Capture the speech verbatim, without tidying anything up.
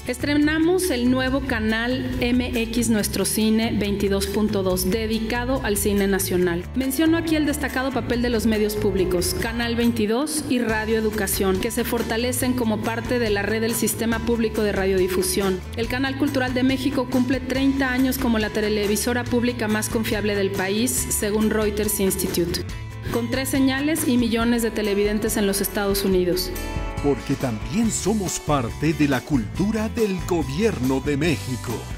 Estrenamos el nuevo canal M X Nuestro Cine veintidós punto dos, dedicado al cine nacional. Menciono aquí el destacado papel de los medios públicos, Canal veintidós y Radio Educación, que se fortalecen como parte de la red del Sistema Público de Radiodifusión. El Canal Cultural de México cumple treinta años como la televisora pública más confiable del país, según Reuters Institute, con tres señales y millones de televidentes en los Estados Unidos. Porque también somos parte de la cultura del Gobierno de México.